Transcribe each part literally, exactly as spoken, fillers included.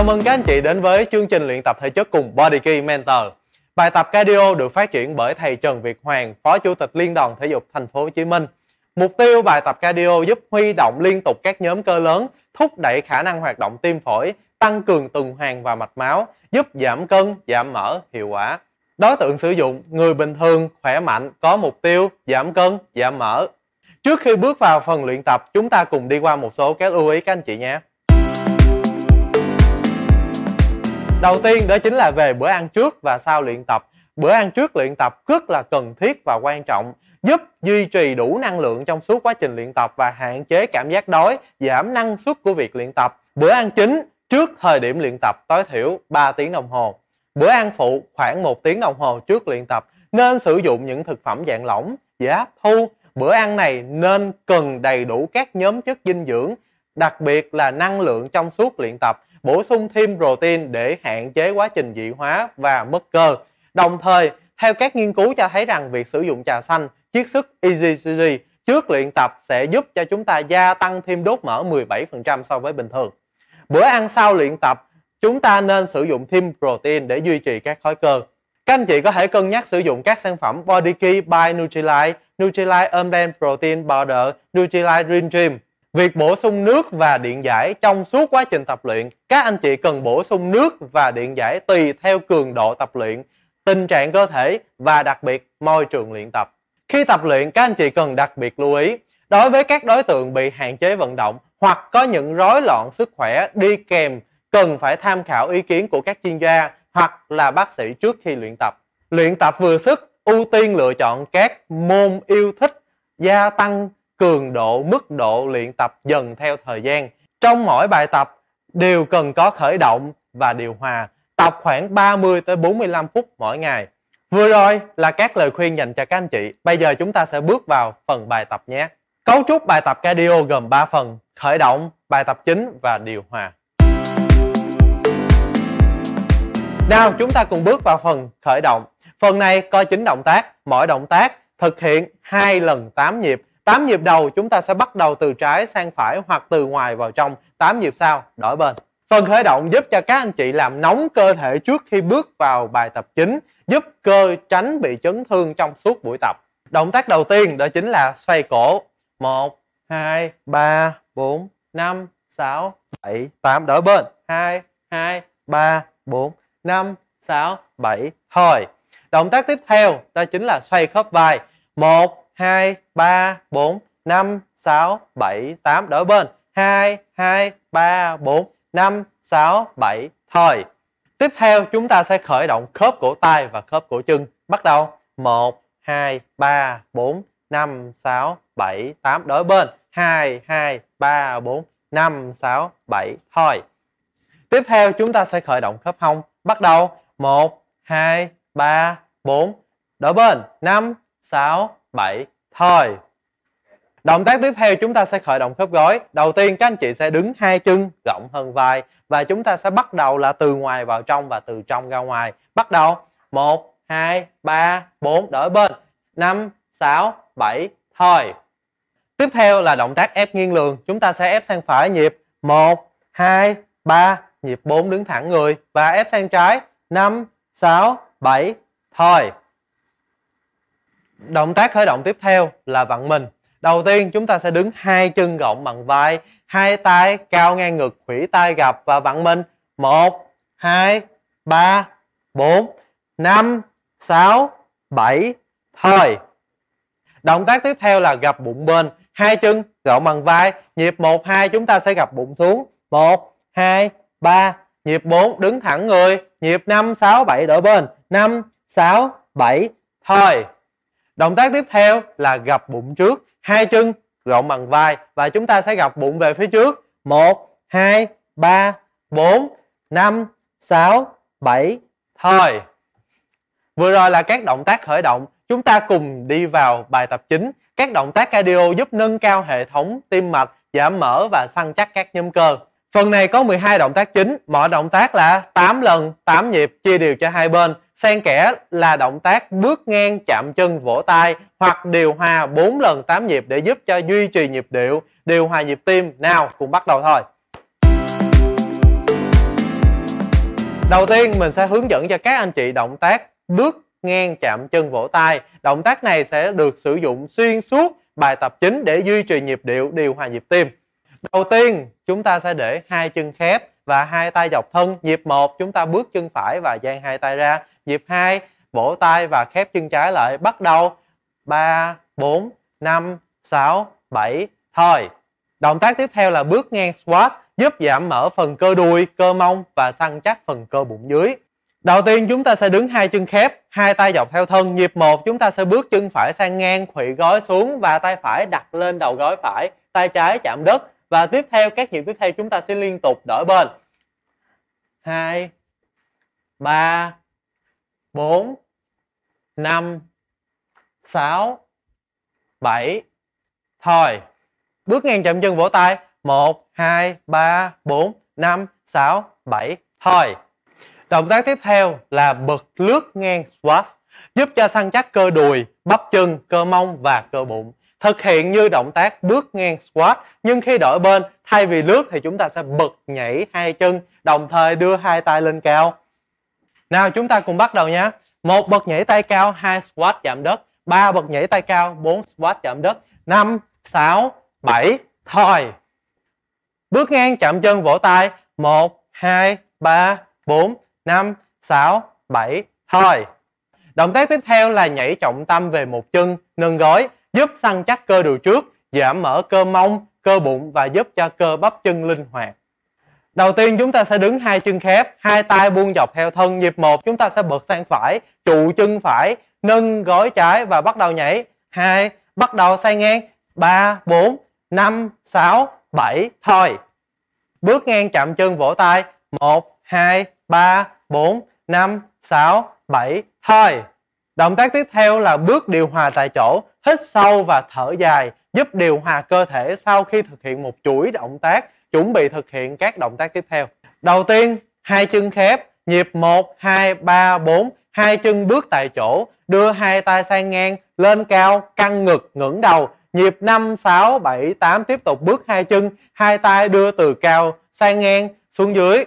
Chào mừng các anh chị đến với chương trình luyện tập thể chất cùng Body Key Mentor. Bài tập cardio được phát triển bởi thầy Trần Việt Hoàng, Phó Chủ tịch Liên đoàn Thể dục Thành phố Hồ Chí Minh. Mục tiêu bài tập cardio giúp huy động liên tục các nhóm cơ lớn, thúc đẩy khả năng hoạt động tim phổi, tăng cường tuần hoàn và mạch máu, giúp giảm cân, giảm mỡ hiệu quả. Đối tượng sử dụng người bình thường, khỏe mạnh, có mục tiêu giảm cân, giảm mỡ. Trước khi bước vào phần luyện tập, chúng ta cùng đi qua một số các lưu ý các anh chị nhé. Đầu tiên đó chính là về bữa ăn trước và sau luyện tập. Bữa ăn trước luyện tập rất là cần thiết và quan trọng, giúp duy trì đủ năng lượng trong suốt quá trình luyện tập và hạn chế cảm giác đói, giảm năng suất của việc luyện tập. Bữa ăn chính trước thời điểm luyện tập tối thiểu ba tiếng đồng hồ. Bữa ăn phụ khoảng một tiếng đồng hồ trước luyện tập, nên sử dụng những thực phẩm dạng lỏng, dễ hấp thu. Bữa ăn này nên cần đầy đủ các nhóm chất dinh dưỡng, đặc biệt là năng lượng trong suốt luyện tập. Bổ sung thêm protein để hạn chế quá trình dị hóa và mất cơ. Đồng thời, theo các nghiên cứu cho thấy rằng việc sử dụng trà xanh, chiết xuất e giê xê giê trước luyện tập sẽ giúp cho chúng ta gia tăng thêm đốt mỡ mười bảy phần trăm so với bình thường. Bữa ăn sau luyện tập, chúng ta nên sử dụng thêm protein để duy trì các khối cơ. Các anh chị có thể cân nhắc sử dụng các sản phẩm Body Key by Nutrilite, Nutrilite Almond Protein Powder, Nutrilite Dream Gym. Việc bổ sung nước và điện giải trong suốt quá trình tập luyện, các anh chị cần bổ sung nước và điện giải tùy theo cường độ tập luyện, tình trạng cơ thể và đặc biệt môi trường luyện tập. Khi tập luyện, các anh chị cần đặc biệt lưu ý, đối với các đối tượng bị hạn chế vận động hoặc có những rối loạn sức khỏe đi kèm, cần phải tham khảo ý kiến của các chuyên gia hoặc là bác sĩ trước khi luyện tập. Luyện tập vừa sức, ưu tiên lựa chọn các môn yêu thích, gia tăng cường độ, mức độ luyện tập dần theo thời gian. Trong mỗi bài tập đều cần có khởi động và điều hòa. Tập khoảng ba mươi tới bốn mươi lăm phút mỗi ngày. Vừa rồi là các lời khuyên dành cho các anh chị. Bây giờ chúng ta sẽ bước vào phần bài tập nhé. Cấu trúc bài tập cardio gồm ba phần: khởi động, bài tập chính và điều hòa. Nào, chúng ta cùng bước vào phần khởi động. Phần này có chín động tác, mỗi động tác thực hiện hai lần tám nhịp. tám nhịp đầu chúng ta sẽ bắt đầu từ trái sang phải hoặc từ ngoài vào trong. tám nhịp sau đổi bên. Phần khởi động giúp cho các anh chị làm nóng cơ thể trước khi bước vào bài tập chính, giúp cơ tránh bị chấn thương trong suốt buổi tập. Động tác đầu tiên đó chính là xoay cổ. một, hai, ba, bốn, năm, sáu, bảy, tám. Đổi bên. hai, hai, ba, bốn, năm, sáu, bảy. Thôi. Động tác tiếp theo đó chính là xoay khớp vai. một, hai, ba, bốn, năm, sáu, bảy, tám. Đổi bên. hai, hai, ba, bốn, năm, sáu, bảy. Thôi. Tiếp theo chúng ta sẽ khởi động khớp cổ tay và khớp cổ chân. Bắt đầu. một, hai, ba, bốn, năm, sáu, bảy, tám. Đổi bên. hai, hai, ba, bốn, năm, sáu, bảy. Thôi. Tiếp theo chúng ta sẽ khởi động khớp hông. Bắt đầu. một, hai, ba, bốn. Đổi bên. năm, sáu, bảy. Thôi. Động tác tiếp theo chúng ta sẽ khởi động khớp gối. Đầu tiên các anh chị sẽ đứng hai chân rộng hơn vai. Và chúng ta sẽ bắt đầu là từ ngoài vào trong và từ trong ra ngoài. Bắt đầu. một, hai, ba, bốn. Đổi bên. năm, sáu, bảy. Thôi. Tiếp theo là động tác ép nghiêng lường. Chúng ta sẽ ép sang phải nhịp một, hai, ba. Nhịp bốn đứng thẳng người. Và ép sang trái. năm, sáu, bảy. Thôi. Động tác khởi động tiếp theo là vặn mình. Đầu tiên chúng ta sẽ đứng hai chân gọng bằng vai, hai tay cao ngang ngực, khuỷu tay gập và vặn mình. một, hai, ba, bốn, năm, sáu, bảy. Thôi. Động tác tiếp theo là gập bụng bên, hai chân gọng bằng vai, nhịp một, hai chúng ta sẽ gập bụng xuống. một, hai, ba, nhịp bốn đứng thẳng người, nhịp năm, sáu, bảy đổi bên. năm, sáu, bảy. Thôi. Động tác tiếp theo là gập bụng trước, hai chân gọng bằng vai và chúng ta sẽ gập bụng về phía trước. một, hai, ba, bốn, năm, sáu, bảy. Thôi. Vừa rồi là các động tác khởi động. Chúng ta cùng đi vào bài tập chính. Các động tác cardio giúp nâng cao hệ thống tim mạch, giảm mỡ và săn chắc các nhóm cơ. Phần này có mười hai động tác chính, mỗi động tác là tám lần, tám nhịp, chia đều cho hai bên. Xen kẽ là động tác bước ngang, chạm chân, vỗ tay hoặc điều hòa bốn lần tám nhịp để giúp cho duy trì nhịp điệu, điều hòa nhịp tim. Nào, cùng bắt đầu thôi. Đầu tiên mình sẽ hướng dẫn cho các anh chị động tác bước ngang chạm chân vỗ tay. Động tác này sẽ được sử dụng xuyên suốt bài tập chính để duy trì nhịp điệu, điều hòa nhịp tim. Đầu tiên chúng ta sẽ để hai chân khép và hai tay dọc thân. Nhịp một chúng ta bước chân phải và dang hai tay ra. Nhịp hai vỗ tay và khép chân trái lại. Bắt đầu ba, bốn, năm, sáu, bảy. Thôi. Động tác tiếp theo là bước ngang squat, giúp giảm mỡ phần cơ đùi, cơ mông và săn chắc phần cơ bụng dưới. Đầu tiên chúng ta sẽ đứng hai chân khép, hai tay dọc theo thân. Nhịp một chúng ta sẽ bước chân phải sang ngang, khuỵu gối xuống và tay phải đặt lên đầu gối phải, tay trái chạm đất. Và tiếp theo các nhịp tiếp theo chúng ta sẽ liên tục đổi bên. hai, ba, bốn, năm, sáu, bảy. Thôi. Bước ngang chạm chân vỗ tay. một, hai, ba, bốn, năm, sáu, bảy. Thôi. Động tác tiếp theo là bật lướt ngang squat, giúp cho săn chắc cơ đùi, bắp chân, cơ mông và cơ bụng. Thực hiện như động tác bước ngang squat, nhưng khi đổi bên, thay vì lướt thì chúng ta sẽ bật nhảy hai chân, đồng thời đưa hai tay lên cao. Nào chúng ta cùng bắt đầu nhé. một bật nhảy tay cao, hai squat chạm đất, ba bật nhảy tay cao, bốn squat chạm đất, năm, sáu, bảy. Thôi. Bước ngang chạm chân vỗ tay. một, hai, ba, bốn, năm, sáu, bảy. Thôi. Động tác tiếp theo là nhảy trọng tâm về một chân, nâng gối, giúp săn chắc cơ đùi trước, giảm mỡ cơ mông, cơ bụng và giúp cho cơ bắp chân linh hoạt. Đầu tiên chúng ta sẽ đứng hai chân khép, hai tay buông dọc theo thân. Nhịp một chúng ta sẽ bật sang phải, trụ chân phải, nâng gối trái và bắt đầu nhảy. hai, bắt đầu sang ngang. ba, bốn, năm, sáu, bảy. Thôi. Bước ngang chạm chân vỗ tay. một, hai, ba, bốn, năm, sáu, bảy. Thôi. Động tác tiếp theo là bước điều hòa tại chỗ, hít sâu và thở dài, giúp điều hòa cơ thể sau khi thực hiện một chuỗi động tác, chuẩn bị thực hiện các động tác tiếp theo. Đầu tiên, hai chân khép, nhịp một, hai, ba, bốn, hai chân bước tại chỗ, đưa hai tay sang ngang, lên cao, căng ngực, ngẩng đầu. Nhịp năm, sáu, bảy, tám tiếp tục bước hai chân, hai tay đưa từ cao sang ngang xuống dưới.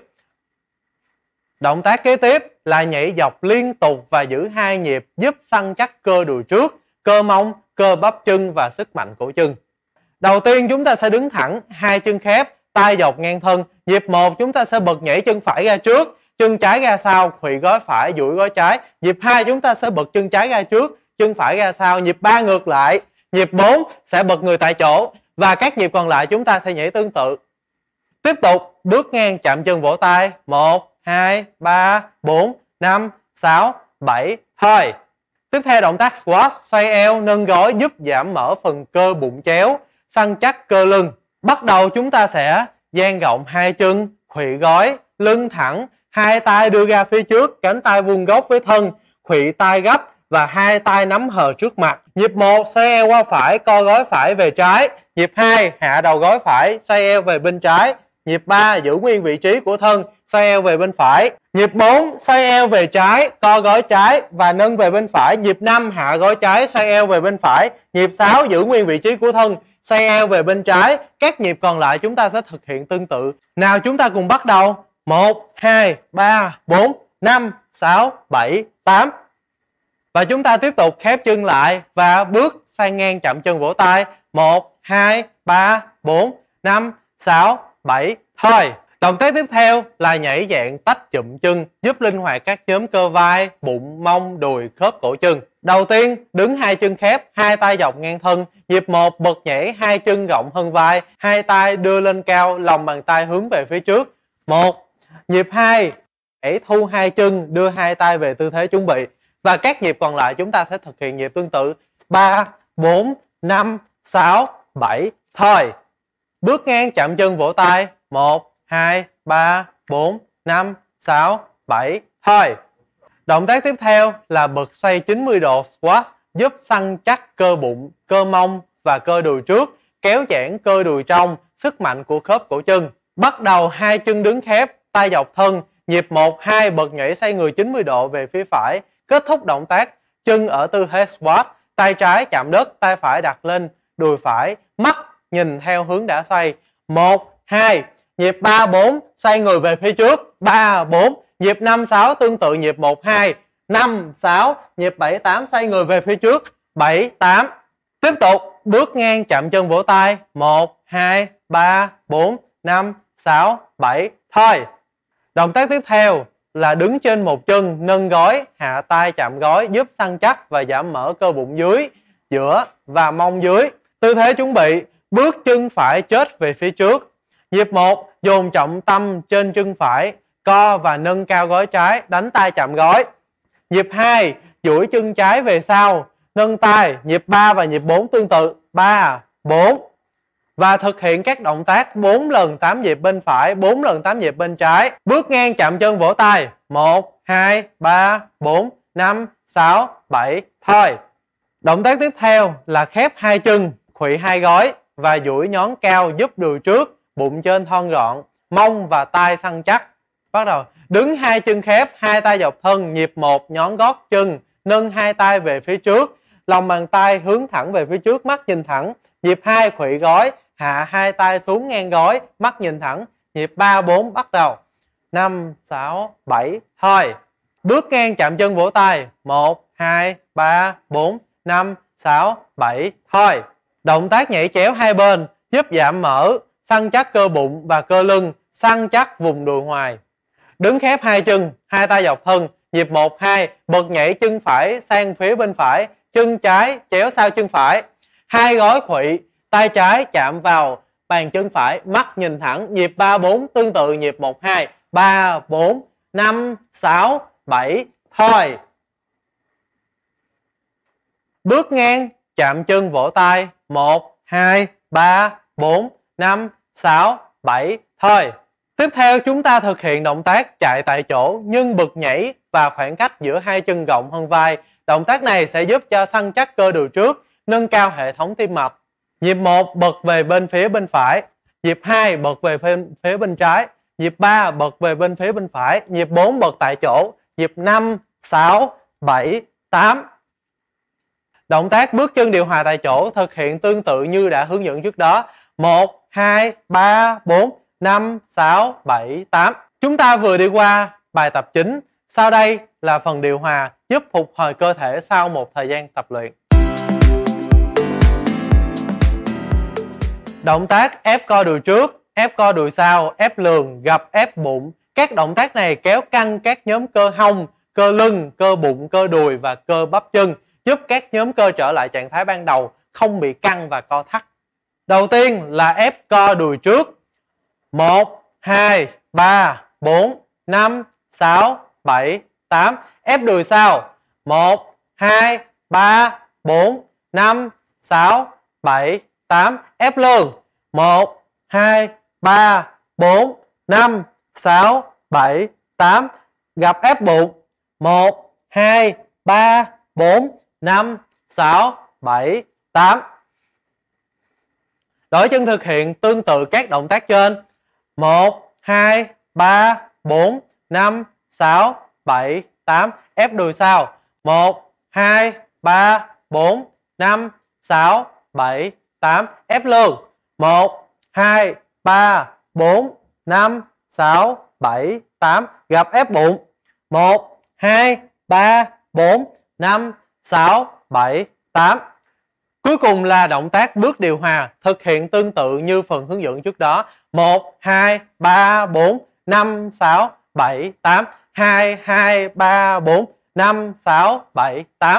Động tác kế tiếp là nhảy dọc liên tục và giữ hai nhịp, giúp săn chắc cơ đùi trước, cơ mông, cơ bắp chân và sức mạnh cổ chân. Đầu tiên chúng ta sẽ đứng thẳng, hai chân khép, tay dọc ngang thân. Nhịp một chúng ta sẽ bật nhảy chân phải ra trước, chân trái ra sau, khuỵu gối phải, duỗi gối trái. Nhịp hai chúng ta sẽ bật chân trái ra trước, chân phải ra sau. Nhịp ba ngược lại. Nhịp bốn sẽ bật người tại chỗ và các nhịp còn lại chúng ta sẽ nhảy tương tự. Tiếp tục bước ngang chạm chân vỗ tay. một, hai, ba, bốn, năm, sáu, bảy. Thôi. Tiếp theo động tác squat, xoay eo, nâng gối giúp giảm mỡ phần cơ bụng chéo, săn chắc cơ lưng. Bắt đầu chúng ta sẽ dang rộng hai chân, khuỵu gối, lưng thẳng, hai tay đưa ra phía trước, cánh tay vuông góc với thân, khuỵu tay gấp và hai tay nắm hờ trước mặt. Nhịp một xoay eo qua phải, co gối phải về trái. Nhịp hai hạ đầu gối phải, xoay eo về bên trái. Nhịp ba giữ nguyên vị trí của thân, xoay eo về bên phải. Nhịp bốn xoay eo về trái, co gối trái và nâng về bên phải. Nhịp năm hạ gối trái, xoay eo về bên phải. Nhịp sáu giữ nguyên vị trí của thân, xoay eo về bên trái. Các nhịp còn lại chúng ta sẽ thực hiện tương tự. Nào chúng ta cùng bắt đầu. một, hai, ba, bốn, năm, sáu, bảy, tám. Và chúng ta tiếp tục khép chân lại và bước sang ngang chạm chân vỗ tay. một, hai, ba, bốn, năm, sáu, bảy. Thôi. Động tác tiếp theo là nhảy dạng tách chụm chân, giúp linh hoạt các nhóm cơ vai, bụng, mông, đùi, khớp cổ chân. Đầu tiên, đứng hai chân khép, hai tay dọc ngang thân. Nhịp một bật nhảy hai chân rộng hơn vai, hai tay đưa lên cao, lòng bàn tay hướng về phía trước. một. Nhịp hai, nhảy thu hai chân, đưa hai tay về tư thế chuẩn bị. Và các nhịp còn lại chúng ta sẽ thực hiện nhịp tương tự. ba, bốn, năm, sáu, bảy. Thôi. Bước ngang chạm chân vỗ tay. một, hai, ba, bốn, năm, sáu, bảy. Thôi. Động tác tiếp theo là bật xoay chín mươi độ squat, giúp săn chắc cơ bụng, cơ mông và cơ đùi trước, kéo giãn cơ đùi trong, sức mạnh của khớp cổ chân. Bắt đầu hai chân đứng khép, tay dọc thân. Nhịp một, hai bật nhảy xoay người chín mươi độ về phía phải. Kết thúc động tác, chân ở tư thế squat, tay trái chạm đất, tay phải đặt lên đùi phải, mắt nhìn theo hướng đã xoay. một, hai, nhịp ba, bốn, xoay người về phía trước. ba, bốn, Nhịp năm sáu tương tự nhịp một hai. năm sáu, nhịp bảy tám xoay người về phía trước. bảy tám. Tiếp tục bước ngang chạm chân vỗ tay. một hai ba bốn năm sáu bảy. Thôi. Động tác tiếp theo là đứng trên một chân, nâng gối, hạ tay chạm gối giúp săn chắc và giảm mỡ cơ bụng dưới, giữa và mông dưới. Tư thế chuẩn bị, bước chân phải chết về phía trước. Nhịp một, dồn trọng tâm trên chân phải, co và nâng cao gối trái, đánh tay chạm gối. Nhịp hai, duỗi chân trái về sau, nâng tay. Nhịp ba và nhịp bốn tương tự. ba, bốn. Và thực hiện các động tác bốn lần tám nhịp bên phải, bốn lần tám nhịp bên trái. Bước ngang chạm chân vỗ tay. một, hai, ba, bốn, năm, sáu, bảy. Thôi. Động tác tiếp theo là khép hai chân, khuỵu hai gối và duỗi nhón cao giúp đùi trước, bụng trên thon gọn, mông và tay săn chắc. Bắt đầu đứng hai chân khép, hai tay dọc thân. Nhịp một, nhón gót chân, nâng hai tay về phía trước, lòng bàn tay hướng thẳng về phía trước, mắt nhìn thẳng. Nhịp hai, khuỵu gối, hạ hai tay xuống ngang gối, mắt nhìn thẳng. Nhịp ba, bốn, bắt đầu. năm, sáu, bảy, thôi. Bước ngang chạm chân vỗ tay. một, hai, ba, bốn, năm, sáu, bảy, thôi. Động tác nhảy chéo hai bên giúp giảm mỡ, săn chắc cơ bụng và cơ lưng, săn chắc vùng đùi ngoài. Đứng khép hai chân, hai tay dọc thân. Nhịp một, hai, bật nhảy chân phải sang phía bên phải, chân trái chéo sau chân phải. Hai gối khuỵu, tay trái chạm vào bàn chân phải, mắt nhìn thẳng. Nhịp ba, bốn tương tự nhịp một, hai. ba, bốn, năm, sáu, bảy, thôi. Bước ngang, chạm chân vỗ tay. một, hai, ba, bốn, năm, sáu, bảy, thôi. Tiếp theo chúng ta thực hiện động tác chạy tại chỗ nhưng bật nhảy và khoảng cách giữa hai chân rộng hơn vai. Động tác này sẽ giúp cho săn chắc cơ đùi trước, nâng cao hệ thống tim mạch. Nhịp một, bật về bên phía bên phải. Nhịp hai, bật về phía bên trái. Nhịp ba, bật về bên phía bên phải. Nhịp bốn, bật tại chỗ. Nhịp năm, sáu, bảy, tám. Động tác bước chân điều hòa tại chỗ thực hiện tương tự như đã hướng dẫn trước đó. một, hai, ba, bốn, năm, sáu, bảy, tám. Chúng ta vừa đi qua bài tập chính. Sau đây là phần điều hòa giúp phục hồi cơ thể sau một thời gian tập luyện. Động tác ép co đùi trước, ép co đùi sau, ép lườn, gập ép bụng. Các động tác này kéo căng các nhóm cơ hông, cơ lưng, cơ bụng, cơ đùi và cơ bắp chân, giúp các nhóm cơ trở lại trạng thái ban đầu, không bị căng và co thắt. Đầu tiên là ép co đùi trước. một, hai, ba, bốn, năm, sáu, bảy, tám. Ép đùi sau. một, hai, ba, bốn, năm, sáu, bảy, tám. Ép lưng. một, hai, ba, bốn, năm, sáu, bảy, tám. Gập ép bụng. một, hai, ba, bốn, năm, sáu, bảy, tám. Đổi chân thực hiện tương tự các động tác trên. một, hai, ba, bốn, năm, sáu, bảy, tám. Ép đùi sau. một, hai, ba, bốn, năm, sáu, bảy, tám. Ép lưng. một, hai, ba, bốn, năm, sáu, bảy, tám. Gập ép bụng. một, hai, ba, bốn, năm, sáu, bảy, tám. Cuối cùng là động tác bước điều hòa, thực hiện tương tự như phần hướng dẫn trước đó. một, hai, ba, bốn, năm, sáu, bảy, tám. hai, hai, ba, bốn, năm, sáu, bảy, tám.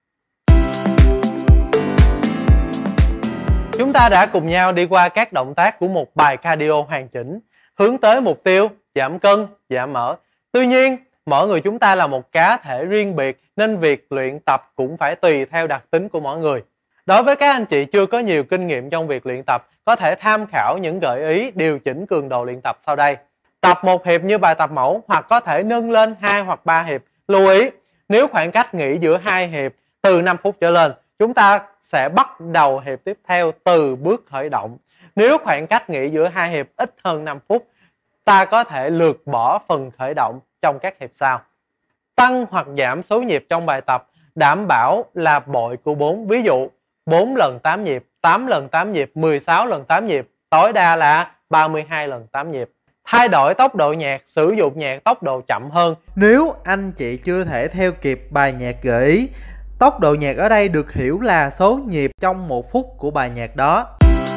Chúng ta đã cùng nhau đi qua các động tác của một bài cardio hoàn chỉnh, hướng tới mục tiêu giảm cân, giảm mỡ. Tuy nhiên, mỗi người chúng ta là một cá thể riêng biệt nên việc luyện tập cũng phải tùy theo đặc tính của mỗi người. Đối với các anh chị chưa có nhiều kinh nghiệm trong việc luyện tập, có thể tham khảo những gợi ý điều chỉnh cường độ luyện tập sau đây. Tập một hiệp như bài tập mẫu hoặc có thể nâng lên hai hoặc ba hiệp. Lưu ý, nếu khoảng cách nghỉ giữa hai hiệp từ năm phút trở lên, chúng ta sẽ bắt đầu hiệp tiếp theo từ bước khởi động. Nếu khoảng cách nghỉ giữa hai hiệp ít hơn năm phút, ta có thể lược bỏ phần khởi động trong các hiệp sau. Tăng hoặc giảm số nhịp trong bài tập đảm bảo là bội của bốn. Ví dụ bốn lần tám nhịp, tám lần tám nhịp, mười sáu lần tám nhịp, tối đa là ba mươi hai lần tám nhịp. Thay đổi tốc độ nhạc, sử dụng nhạc tốc độ chậm hơn. Nếu anh chị chưa thể theo kịp bài nhạc gợi ý, tốc độ nhạc ở đây được hiểu là số nhịp trong một phút của bài nhạc đó.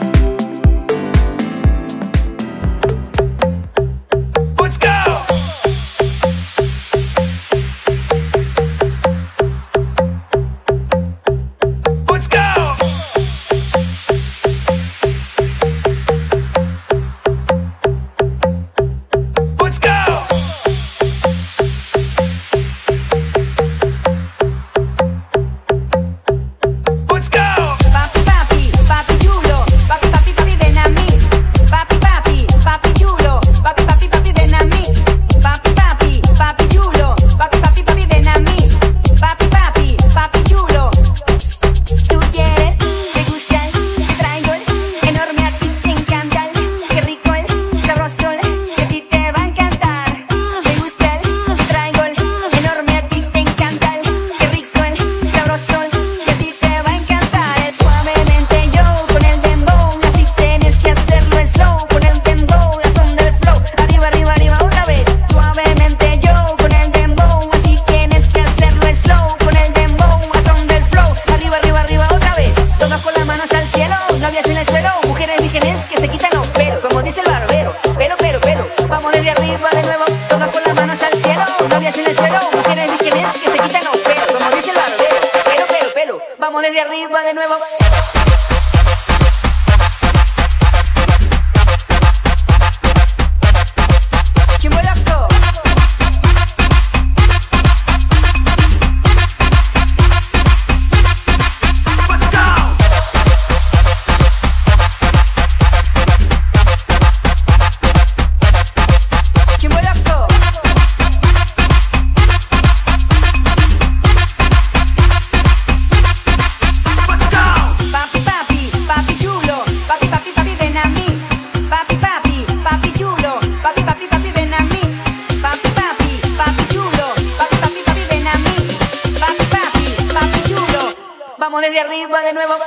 Vamos desde arriba de nuevo. Chimborazo. Chimborazo. Papi, papi, papi chulo, papi, papi, papi, ven a mí. Papi, papi, papi chulo, papi, papi, papi, ven a mí. Papi, papi, papi chulo, papi, papi, papi, ven a mí. Papi, papi, papi chulo. Vamos desde arriba de nuevo.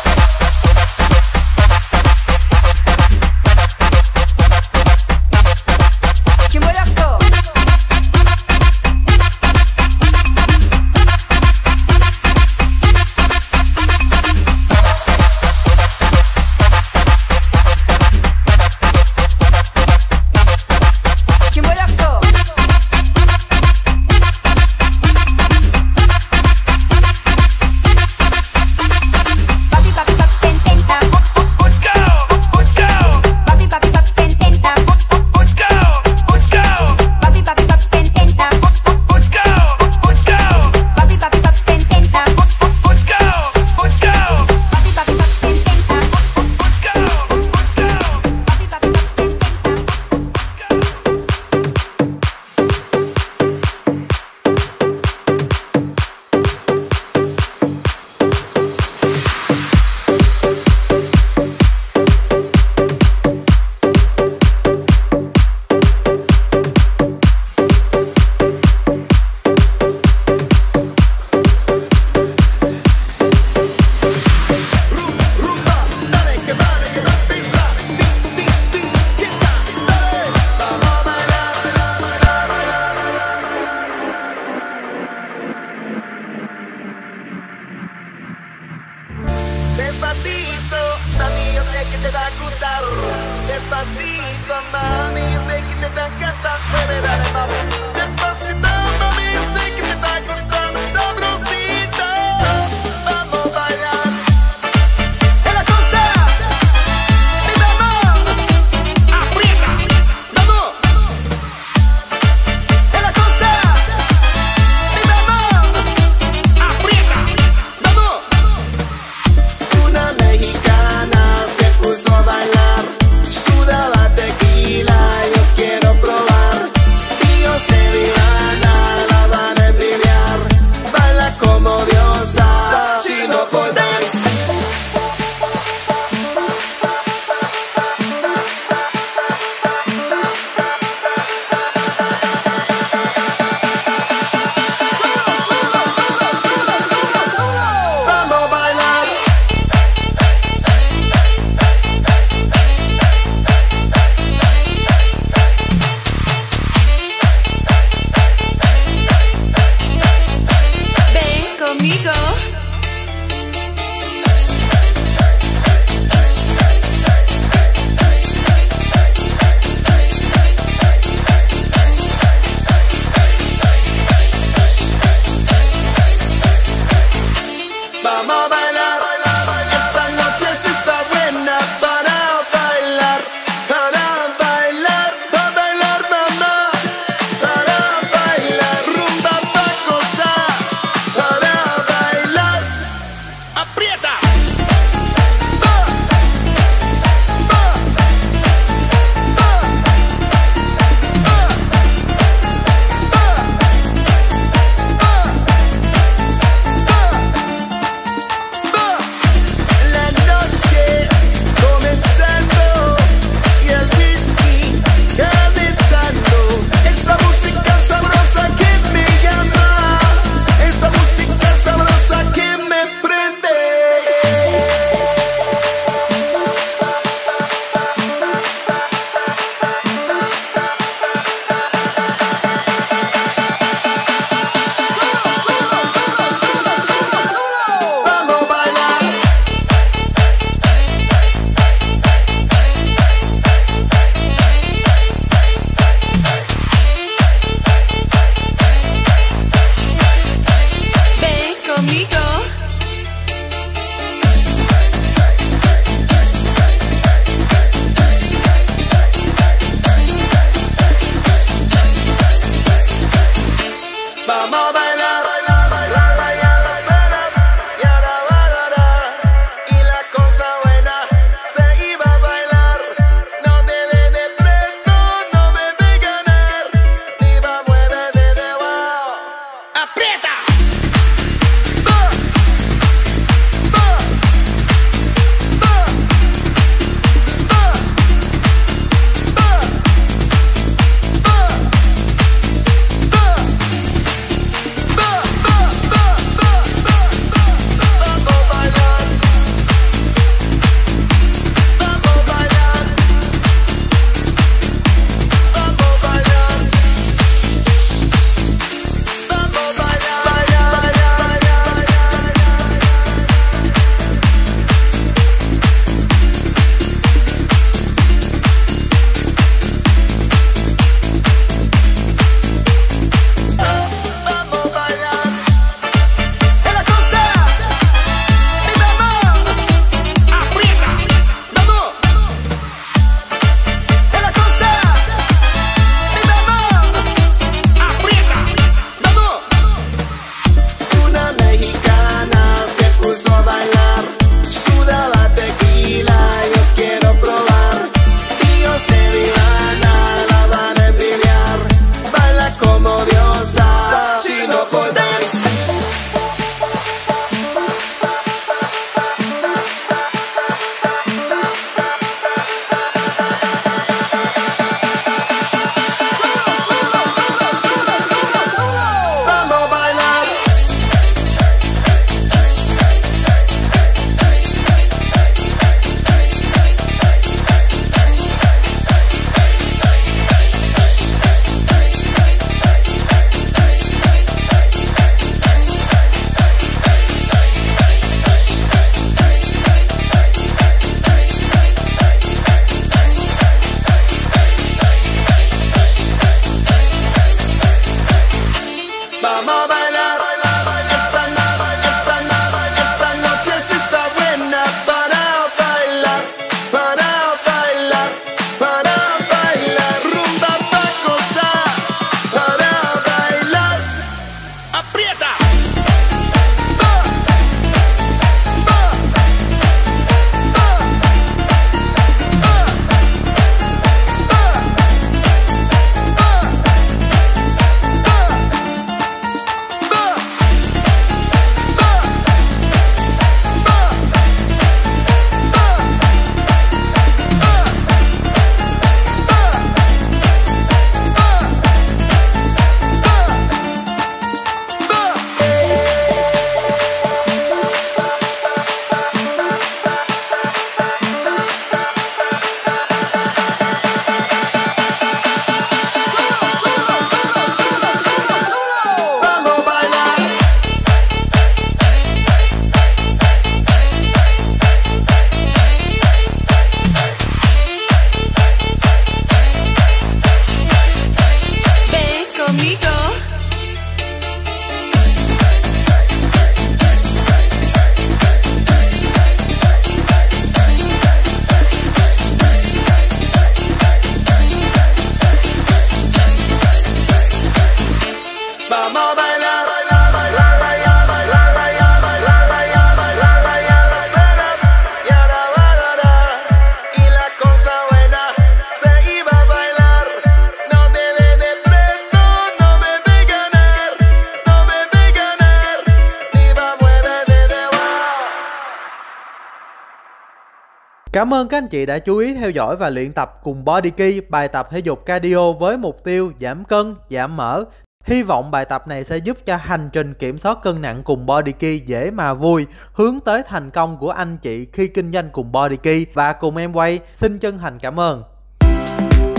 Chimborazo. Chimborazo. Papi, papi, papi, tententa. Let's go, let's go, Papi, papi, papi, tententa. let's go, let's go, Papi, papi, papi, tententa. let's go, let's go, Papi, papi, papi, tententa. let's go, let's go, Papi, papi, papi, tententa. let's go, let's go. Papi, papi, papi, tententa. Rumba, dale que vale que va a empezar. Tin, tin, tin, quieta, dale, vamos a bailar, bailar, bailar, bailar. Despacito, mami, yo sé que te va a gustar. Despacito, mami, yo sé que te va a encantar. Mueve, dale, mami. Despacito, mami, yo sé que te va a gustar. Sabrosito, vamos a bailar. Es la cosa, mi mamá, aprieta, vamos. Es la cosa, mi mamá, aprieta, vamos. Una mexicana se puso a bailar, sudaba tequila, yo quiero probar. Y yo sevillana la van a envidiar, baila conmigo. Vamos a bailar, esta noche sí está buena para bailar, para bailar, para bailar mamá, para bailar, rumba pa' gozar, para bailar, aprieta. Va, va, va, la noche comenzando y el whisky calentando. Esta música sabrosa que me llama, esta música sabrosa que me prende. Vamos a bailar. Ven conmigo. Vamos a bailar, la mañana espera, y ahora bailará, y la cosa buena se iba a bailar. No me ve de preto, no me ve ganar, ni va a mueve de debajo. ¡Aprieta! Va, va, va, va, va, va, vamos a bailar, vamos a bailar, vamos a bailar, vamos a bailar, vamos a bailar. ¡Es la cosa! ¡Mi mamá! ¡Aprieta! ¡Vamos! ¡Es la cosa! ¡Mi mamá! ¡Aprieta! ¡Vamos! Una mexicana se puso a bailar, sudaba tequila, yo quiero probar. Y yo sé Viviana, la van a envidiar, baila como diosa, chino for dance. Vamos a bailar. Cảm ơn các anh chị đã chú ý theo dõi và luyện tập cùng Body Key bài tập thể dục cardio với mục tiêu giảm cân, giảm mỡ. Hy vọng bài tập này sẽ giúp cho hành trình kiểm soát cân nặng cùng Body Key dễ mà vui, hướng tới thành công của anh chị khi kinh doanh cùng Body Key và cùng em quay. Xin chân thành cảm ơn.